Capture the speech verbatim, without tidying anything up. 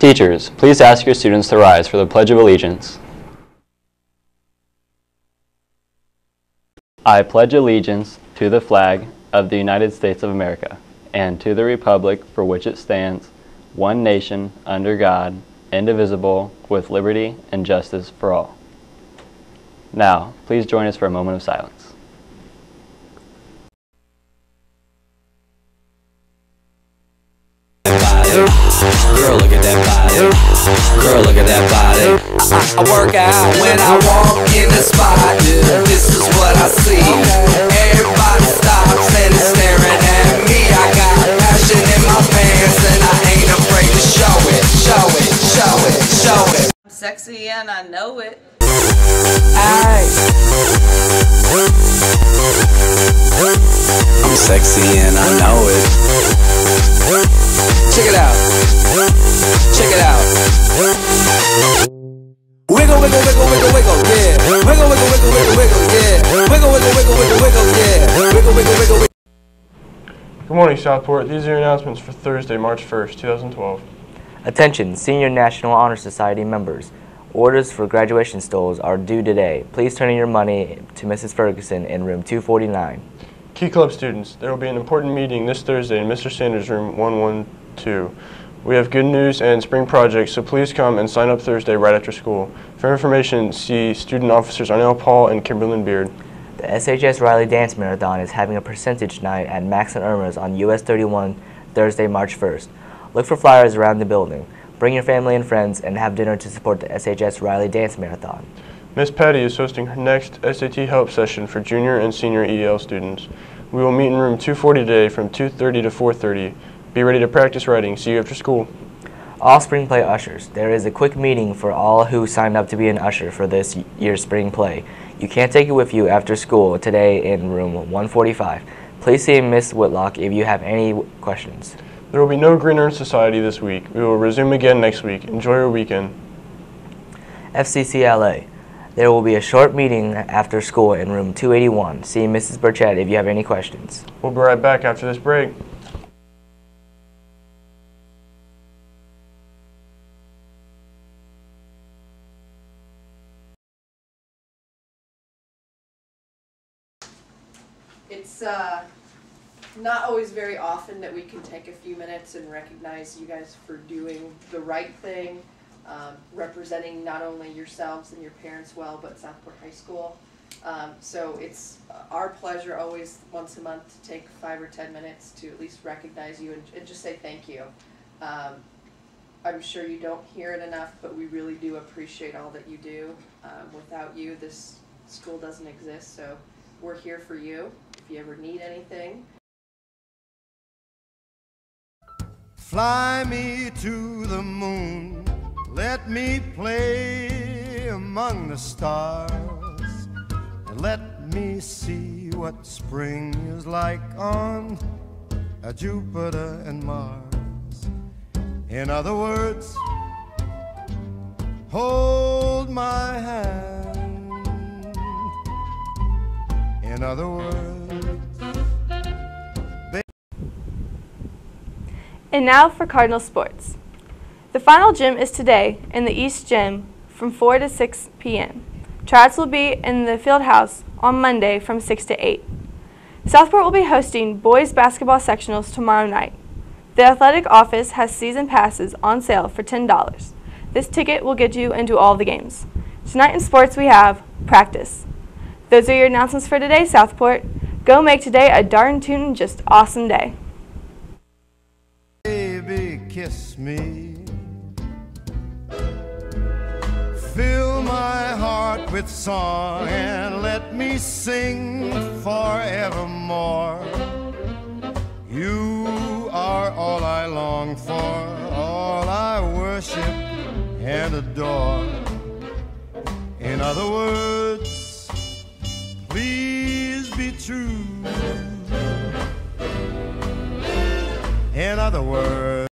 Teachers, please ask your students to rise for the Pledge of Allegiance. I pledge allegiance to the flag of the United States of America and to the republic for which it stands, one nation, under God, indivisible, with liberty and justice for all. Now, please join us for a moment of silence. Girl, look at that body. Girl, look at that body. I, I work out when I walk in the spot. This is what I see. Everybody stops and is staring at me. I got passion in my pants and I ain't afraid to show it, show it, show it, show it. I'm sexy and I know it. Aye. I'm sexy and I know it. Check it out. Check it out. Wiggle, wiggle, wiggle, wiggle, wiggle, yeah. Wiggle, wiggle, wiggle, wiggle, wiggle, yeah. Wiggle, wiggle, wiggle, wiggle, wiggle, yeah. Wiggle, wiggle, wiggle, wiggle. Good morning, Southport. These are your announcements for Thursday, March first, two thousand twelve. Attention, Senior National Honor Society members. Orders for graduation stoles are due today. Please turn in your money to Missus Ferguson in room two forty-nine. Key Club students, there will be an important meeting this Thursday in Mister Sanders' room one one two. We have good news and spring projects, so please come and sign up Thursday right after school. For information, see Student Officers Arnell Paul and Kimberlyn Beard. The S H S Riley Dance Marathon is having a percentage night at Max and Irma's on U S thirty-one Thursday, March first. Look for flyers around the building. Bring your family and friends and have dinner to support the S H S Riley Dance Marathon. Miss Patty is hosting her next S A T help session for junior and senior E L students. We will meet in room two forty today from two thirty to four thirty. Be ready to practice writing. See you after school. All spring play ushers. There is a quick meeting for all who signed up to be an usher for this year's spring play. You can't take it with you after school today in room one forty-five. Please see Miss Whitlock if you have any questions. There will be no Green Earth Society this week. We will resume again next week. Enjoy your weekend. F C C L A. There will be a short meeting after school in room two eighty-one. See Missus Burchett if you have any questions. We'll be right back after this break. It's uh, not always very often that we can take a few minutes and recognize you guys for doing the right thing, um, representing not only yourselves and your parents well, but Southport High School. Um, so it's our pleasure always once a month to take five or ten minutes to at least recognize you and, and just say thank you. Um, I'm sure you don't hear it enough, but we really do appreciate all that you do. Um, without you, this school doesn't exist, so we're here for you if you ever need anything. Fly me to the moon, let me play among the stars, and let me see what spring is like on a Jupiter and Mars. In other words, hold my hand. In other words, and now for Cardinal Sports. The final gym is today in the East Gym from four to six p m Tryouts will be in the field house on Monday from six to eight. Southport will be hosting boys basketball sectionals tomorrow night. The athletic office has season passes on sale for ten dollars. This ticket will get you into all the games. Tonight in sports we have practice. Those are your announcements for today, Southport. Go make today a darn tootin' just awesome day. Baby, kiss me. Fill my heart with song and let me sing forevermore. You are all I long for, all I worship and adore. In other words, please be true. In other words,